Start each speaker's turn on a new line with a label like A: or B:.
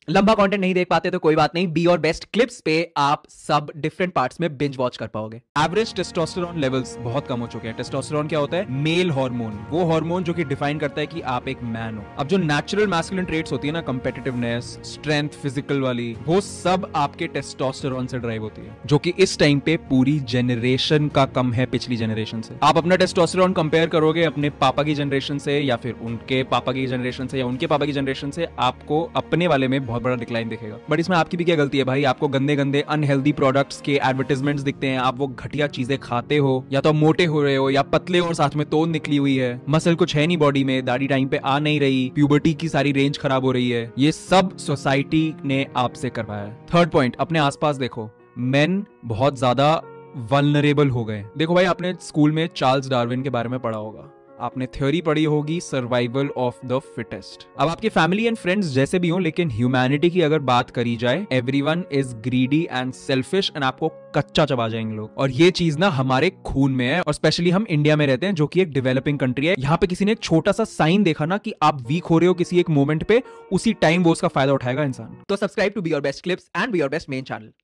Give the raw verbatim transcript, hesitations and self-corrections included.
A: लंबा कंटेंट नहीं देख पाते तो कोई बात नहीं, बी और बेस्ट क्लिप्स पे आप सब डिफरेंट पार्ट्स में बिंज वॉच कर पाओगे।
B: एवरेज टेस्टोस्टेरोन लेवल्स बहुत कम हो चुके हैं। टेस्टोस्टेरोन क्या होता है? मेल हार्मोन, वो हार्मोन जो कि डिफाइन करता है कि आप एक मैन हो। अब जो नेचुरल मैस्कुलिन ट्रेट्स होती है ना, कंपेटिटिवनेस, स्ट्रेंथ, फिजिकल वाली, वो सब आपके टेस्टोस्टेरोन से ड्राइव होती है, जो कि इस टाइम पे पूरी जनरेशन का कम है पिछली जनरेशन से। आप अपना टेस्टोस्टेरोन कंपेयर करोगे अपने पापा की जनरेशन से या फिर उनके पापा की जनरेशन से या उनके पापा की जनरेशन से, आपको अपने वाले में बहुत बड़ा डिक्लाइन दिखेगा। बट इसमें आपकी भी क्या गलती है भाई? आपको गंदे गंदे अनहेल्दी प्रोडक्ट्स के एडवर्टाइजमेंट्स दिखते हैं, आप वो घटिया चीजें खाते हो, या तो मोटे हो रहे हो या पतले और साथ में तोन निकली हुई है, मसल कुछ है नहीं बॉडी में, दाढ़ी टाइम पे आ नहीं रही, प्यूबर्टी की सारी रेंज खराब हो रही है। ये सब सोसाइटी ने आपसे करवाया है। थर्ड पॉइंट, अपने आसपास देखो, मेन बहुत ज्यादा वल्नरेबल हो गए। देखो भाई, आपने स्कूल में चार्ल्स डार्विन के बारे में पढ़ा होगा, आपने थ्योरी पढ़ी होगी सर्वाइवल ऑफ द फिटेस्ट। अब आपके फैमिली एंड फ्रेंड्स जैसे भी हो, लेकिन ह्यूमैनिटी की अगर बात करी जाए, everyone is greedy and selfish and आपको कच्चा चबा जाएंगे लोग। और ये चीज ना हमारे खून में है, और स्पेशली हम इंडिया में रहते हैं जो कि एक डेवलपिंग कंट्री है। यहाँ पे किसी ने एक छोटा सा साइन देखा ना कि आप वीक हो रहे हो किसी एक मोमेंट पे, उसी टाइम वो उसका फायदा उठाएगा इंसान।
A: तो subscribe to be your best clips and be your best main channel.